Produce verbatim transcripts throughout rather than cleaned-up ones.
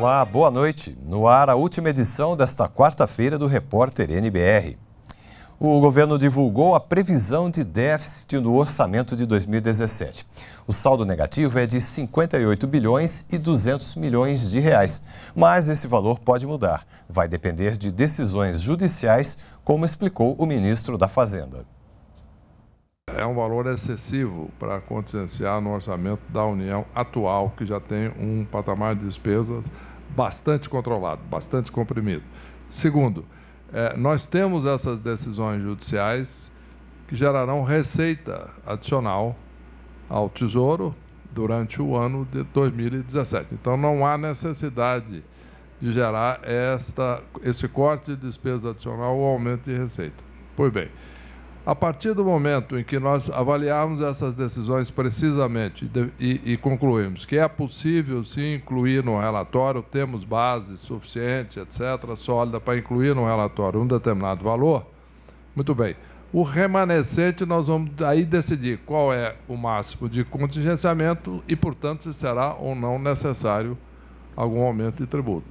Olá, boa noite. No ar, a última edição desta quarta-feira do Repórter N B R. O governo divulgou a previsão de déficit no orçamento de dois mil e dezessete. O saldo negativo é de cinquenta e oito bilhões e duzentos milhões de reais. Mas esse valor pode mudar. Vai depender de decisões judiciais, como explicou o ministro da Fazenda. É um valor excessivo para contingenciar no orçamento da União atual, que já tem um patamar de despesas bastante controlado, bastante comprimido. Segundo, é, nós temos essas decisões judiciais que gerarão receita adicional ao Tesouro durante o ano de dois mil e dezessete. Então, não há necessidade de gerar esta, esse corte de despesa adicional ou aumento de receita. Pois bem, a partir do momento em que nós avaliarmos essas decisões precisamente e, e concluirmos que é possível, sim, incluir no relatório, temos base suficiente, etcétera, sólida para incluir no relatório um determinado valor, muito bem. O remanescente nós vamos aí decidir qual é o máximo de contingenciamento e, portanto, se será ou não necessário algum aumento de tributo.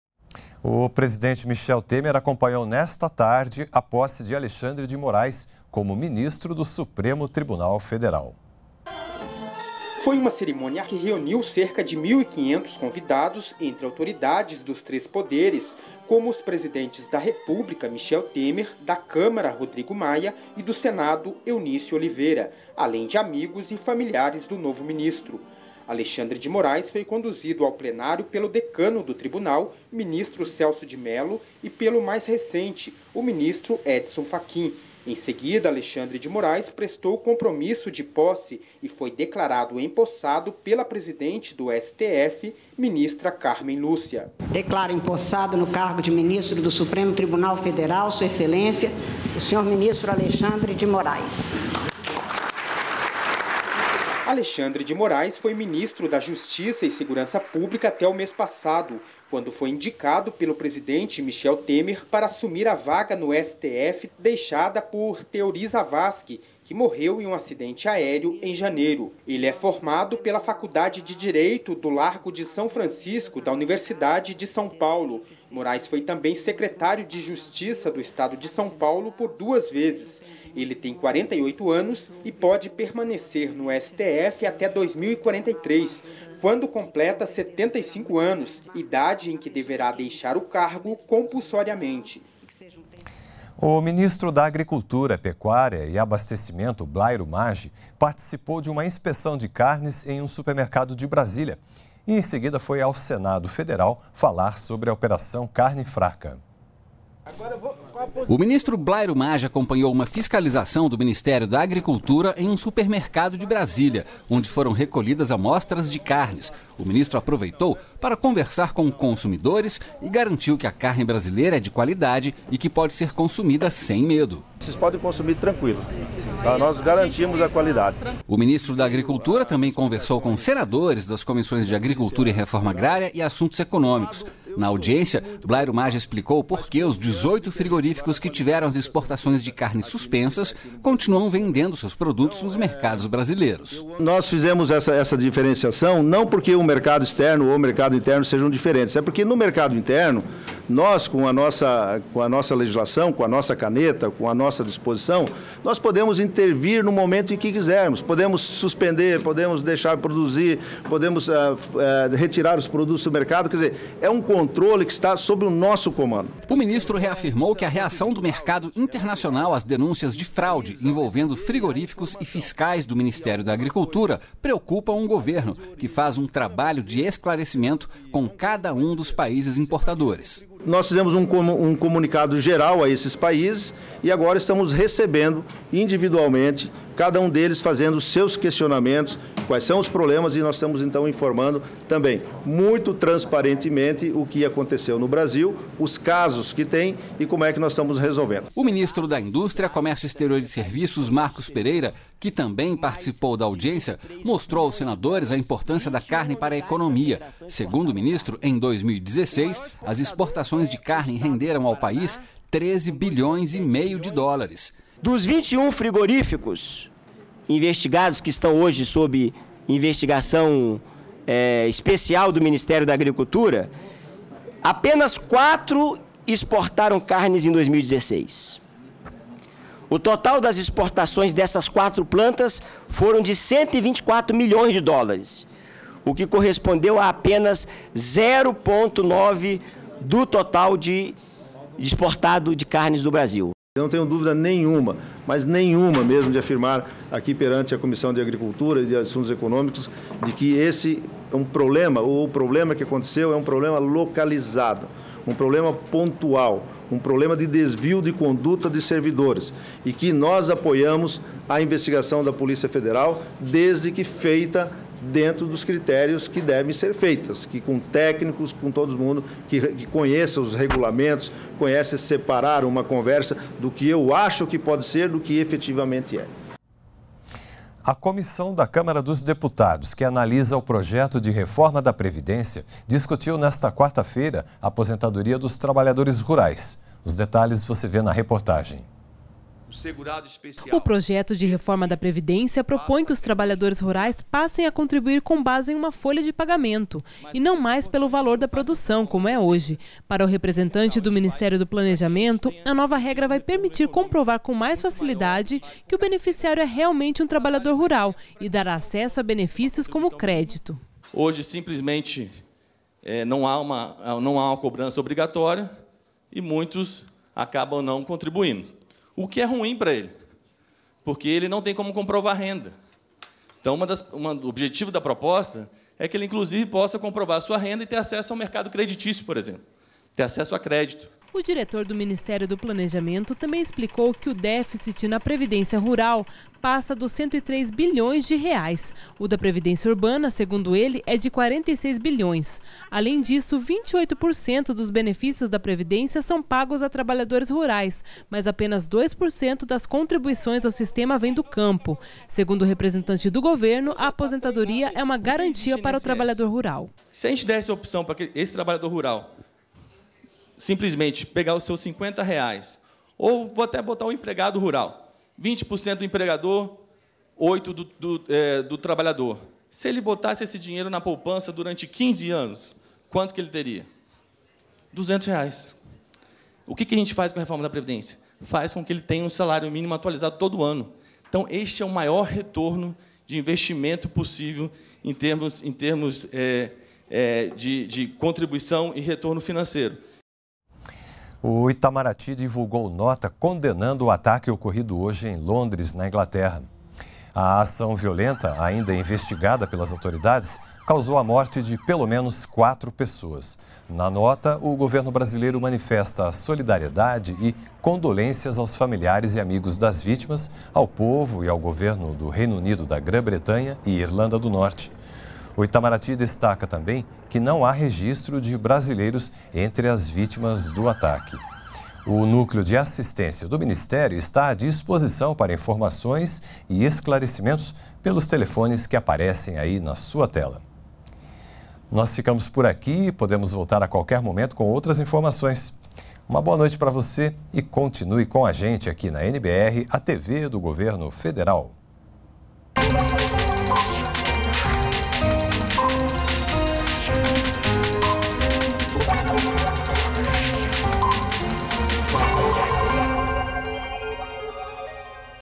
O presidente Michel Temer acompanhou nesta tarde a posse de Alexandre de Moraes como ministro do Supremo Tribunal Federal. Foi uma cerimônia que reuniu cerca de mil e quinhentos convidados entre autoridades dos três poderes, como os presidentes da República, Michel Temer, da Câmara, Rodrigo Maia, e do Senado, Eunício Oliveira, além de amigos e familiares do novo ministro. Alexandre de Moraes foi conduzido ao plenário pelo decano do tribunal, ministro Celso de Mello, e pelo mais recente, o ministro Edson Fachin. Em seguida, Alexandre de Moraes prestou compromisso de posse e foi declarado empossado pela presidente do S T F, ministra Carmen Lúcia. Declaro empossado no cargo de ministro do Supremo Tribunal Federal, Sua Excelência, o senhor ministro Alexandre de Moraes. Alexandre de Moraes foi ministro da Justiça e Segurança Pública até o mês passado, quando foi indicado pelo presidente Michel Temer para assumir a vaga no S T F deixada por Teori Zavascki, que morreu em um acidente aéreo em janeiro. Ele é formado pela Faculdade de Direito do Largo de São Francisco, da Universidade de São Paulo. Moraes foi também secretário de Justiça do Estado de São Paulo por duas vezes. Ele tem quarenta e oito anos e pode permanecer no S T F até dois mil e quarenta e três, quando completa setenta e cinco anos, idade em que deverá deixar o cargo compulsoriamente. O ministro da Agricultura, Pecuária e Abastecimento, Blairo Maggi, participou de uma inspeção de carnes em um supermercado de Brasília e, em seguida, foi ao Senado Federal falar sobre a Operação Carne Fraca. O ministro Blairo Maggi acompanhou uma fiscalização do Ministério da Agricultura em um supermercado de Brasília, onde foram recolhidas amostras de carnes. O ministro aproveitou para conversar com consumidores e garantiu que a carne brasileira é de qualidade e que pode ser consumida sem medo. Vocês podem consumir tranquilo, tá? Nós garantimos a qualidade. O ministro da Agricultura também conversou com senadores das comissões de Agricultura e Reforma Agrária e Assuntos Econômicos. Na audiência, Blairo Maggi explicou por que os dezoito frigoríficos que tiveram as exportações de carne suspensas continuam vendendo seus produtos nos mercados brasileiros. Nós fizemos essa, essa diferenciação não porque o mercado externo ou o mercado interno sejam diferentes, é porque no mercado interno, nós com a nossa, com a nossa legislação, com a nossa caneta, com a nossa disposição, nós podemos intervir no momento em que quisermos. Podemos suspender, podemos deixar de produzir, podemos uh, uh, retirar os produtos do mercado, quer dizer, é um controle que está sob o nosso comando. O ministro reafirmou que a reação do mercado internacional às denúncias de fraude envolvendo frigoríficos e fiscais do Ministério da Agricultura preocupa um governo que faz um trabalho de esclarecimento com cada um dos países importadores. Nós fizemos um, um comunicado geral a esses países e agora estamos recebendo individualmente, cada um deles fazendo seus questionamentos, quais são os problemas, e nós estamos então informando também muito transparentemente o que aconteceu no Brasil, os casos que tem e como é que nós estamos resolvendo. O ministro da Indústria, Comércio Exterior e Serviços, Marcos Pereira, que também participou da audiência, mostrou aos senadores a importância da carne para a economia. Segundo o ministro, em dois mil e dezesseis, as exportações de carne renderam ao país treze bilhões e meio de dólares. Dos vinte e um frigoríficos investigados que estão hoje sob investigação é, especial do Ministério da Agricultura, apenas quatro exportaram carnes em dois mil e dezesseis. O total das exportações dessas quatro plantas foram de cento e vinte e quatro milhões de dólares, o que correspondeu a apenas zero vírgula nove por cento do total de exportado de carnes do Brasil. Eu não tenho dúvida nenhuma, mas nenhuma mesmo, de afirmar aqui perante a Comissão de Agricultura e de Assuntos Econômicos, de que esse é um problema, ou o problema que aconteceu é um problema localizado, um problema pontual, um problema de desvio de conduta de servidores, e que nós apoiamos a investigação da Polícia Federal, desde que feita dentro dos critérios que devem ser feitas, que com técnicos, com todo mundo que, que conheça os regulamentos, conhece separar uma conversa do que eu acho que pode ser do que efetivamente é. A comissão da Câmara dos Deputados, que analisa o projeto de reforma da Previdência, discutiu nesta quarta-feira a aposentadoria dos trabalhadores rurais. Os detalhes você vê na reportagem. O projeto de reforma da Previdência propõe que os trabalhadores rurais passem a contribuir com base em uma folha de pagamento e não mais pelo valor da produção, como é hoje. Para o representante do Ministério do Planejamento, a nova regra vai permitir comprovar com mais facilidade que o beneficiário é realmente um trabalhador rural e dará acesso a benefícios como crédito. Hoje, simplesmente, é, não há uma, não há uma cobrança obrigatória e muitos acabam não contribuindo. O que é ruim para ele, porque ele não tem como comprovar renda. Então, uma das, uma, o objetivo da proposta é que ele, inclusive, possa comprovar a sua renda e ter acesso ao mercado creditício, por exemplo, ter acesso a crédito. O diretor do Ministério do Planejamento também explicou que o déficit na Previdência Rural passa dos cento e três bilhões de reais. O da Previdência Urbana, segundo ele, é de quarenta e seis bilhões. Além disso, vinte e oito por cento dos benefícios da Previdência são pagos a trabalhadores rurais, mas apenas dois por cento das contribuições ao sistema vem do campo. Segundo o representante do governo, a aposentadoria é uma garantia para o trabalhador rural. Se a gente desse a opção para esse trabalhador rural simplesmente pegar os seus cinquenta reais, ou vou até botar o empregado rural, vinte por cento do empregador, oito por cento do, do, é, do trabalhador. Se ele botasse esse dinheiro na poupança durante quinze anos, quanto que ele teria? duzentos reais. O que, que a gente faz com a reforma da Previdência? Faz com que ele tenha um salário mínimo atualizado todo ano. Então, este é o maior retorno de investimento possível em termos, em termos é, é, de, de contribuição e retorno financeiro. O Itamaraty divulgou nota condenando o ataque ocorrido hoje em Londres, na Inglaterra. A ação violenta, ainda investigada pelas autoridades, causou a morte de pelo menos quatro pessoas. Na nota, o governo brasileiro manifesta a solidariedade e condolências aos familiares e amigos das vítimas, ao povo e ao governo do Reino Unido, da Grã-Bretanha e Irlanda do Norte. O Itamaraty destaca também que não há registro de brasileiros entre as vítimas do ataque. O núcleo de assistência do Ministério está à disposição para informações e esclarecimentos pelos telefones que aparecem aí na sua tela. Nós ficamos por aqui e podemos voltar a qualquer momento com outras informações. Uma boa noite para você e continue com a gente aqui na N B R, a T V do Governo Federal.